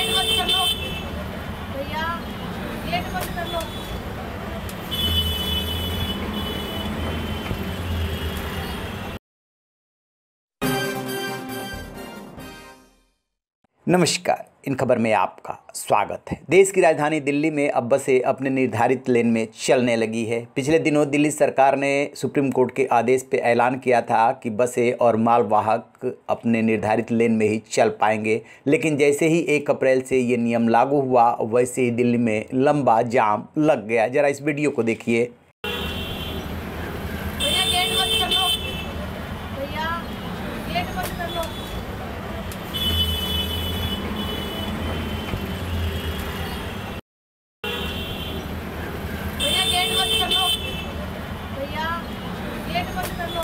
Gate बंद कर लो भैया, गेट बंद कर लो। नमस्कार, इन खबर में आपका स्वागत है। देश की राजधानी दिल्ली में अब बसें अपने निर्धारित लेन में चलने लगी है। पिछले दिनों दिल्ली सरकार ने सुप्रीम कोर्ट के आदेश पर ऐलान किया था कि बसें और मालवाहक अपने निर्धारित लेन में ही चल पाएंगे, लेकिन जैसे ही 1 अप्रैल से ये नियम लागू हुआ वैसे ही दिल्ली में लंबा जाम लग गया। जरा इस वीडियो को देखिए। भैया गेट बंद कर लो भैया, गेट बंद कर लो। भैया गेट बंद कर लो भैया, गेट बंद कर लो।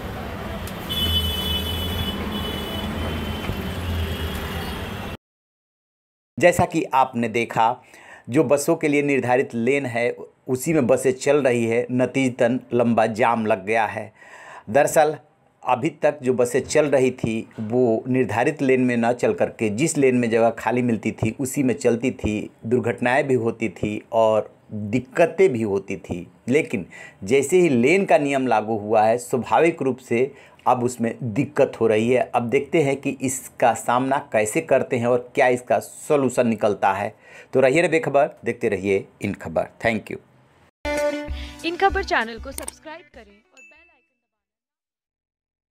जैसा कि आपने देखा, जो बसों के लिए निर्धारित लेन है उसी में बसें चल रही है, नतीजतन लंबा जाम लग गया है। दरअसल अभी तक जो बसें चल रही थी वो निर्धारित लेन में न चल करके जिस लेन में जगह खाली मिलती थी उसी में चलती थी। दुर्घटनाएं भी होती थी और दिक्कतें भी होती थी, लेकिन जैसे ही लेन का नियम लागू हुआ है स्वाभाविक रूप से अब उसमें दिक्कत हो रही है। अब देखते हैं कि इसका सामना कैसे करते हैं और क्या इसका सॉल्यूशन निकलता है। तो रहिए बेखबर, देखते रहिए इन खबर। Thank you. इन खबर चैनल को सब्सक्राइब करें।